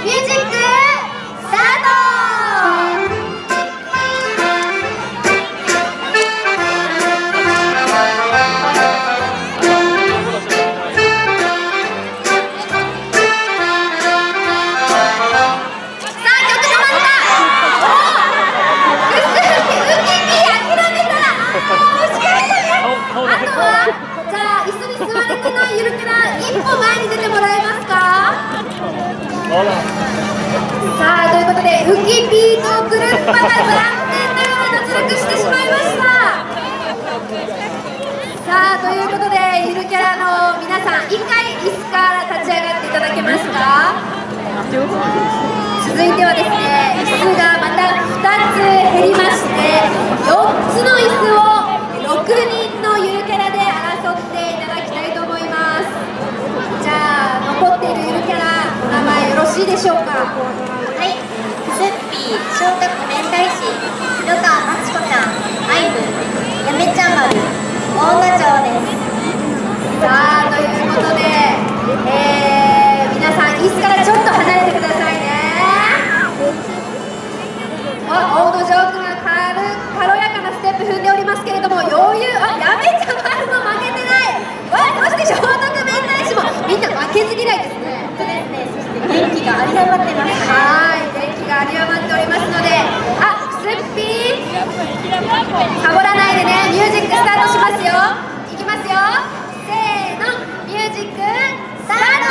ミュージックスタート。じゃあ椅子に座れてないゆるキャラ一歩前に出てもらえますか。さあということでウキピーとクルッパが残念ながら脱落してしまいました。さあということでゆるキャラの皆さん一回椅子から立ち上がっていただけますか。続いてはですね、椅子がまた2つ減りまして4つの椅子を6人のゆるキャラで争っていただきたいと思います。じゃあ残っているゆるキャラお名前よろしいでしょうか。 はい、クスッピー、小学明太子、広川まちこちゃん、アイブ、やめちゃん丸、大野町です。 さあということで、皆さん椅子からちょっと離れてくださいね。大野城君が軽やかなステップ踏んでおりますけれども、余裕、やめちゃ丸も負けてない。そして聖徳明太子もみんな負けず嫌いですね。 そうですね、そして元気が有り余ってますね。 はい、元気が有り余っておりますので、クスッピーサボらないでね、ミュージックスタートしますよ。いきますよ、せーの、ミュージックスタート。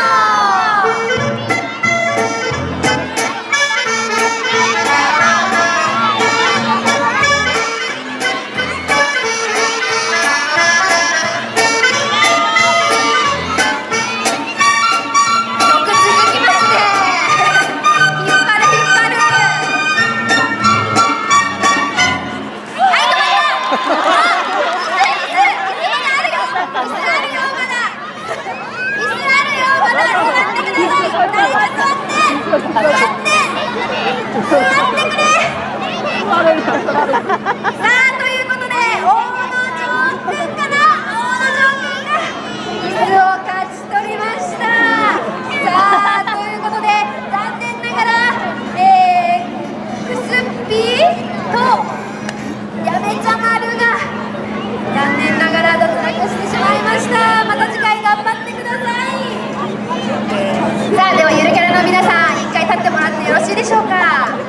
ではゆるキャラの皆さん一回立ってもらってよろしいでしょうか。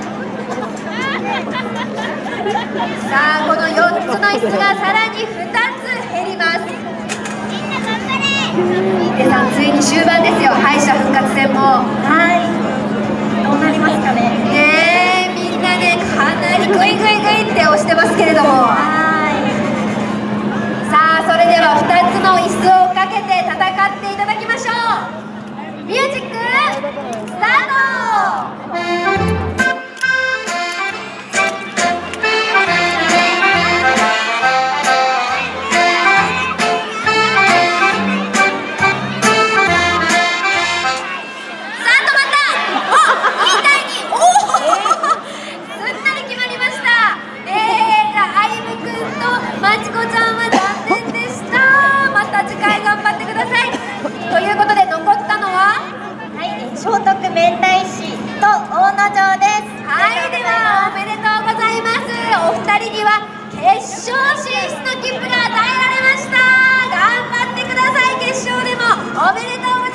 さあこの4つの椅子がさらに2つ減ります。皆さんついに終盤ですよ、敗者復活戦も。 はい、どうなりますかね。 ねえ、みんなねかなりグイグイグイって押してますけれども、さあそれでは2つの椅子をかけて戦っていただきましょう。ミュージックスタート。 聖徳明太子と大野城です。 はい、ではおめでとうございます。お二人には決勝進出の切符が与えられました。頑張ってください。決勝でもおめでとうございます。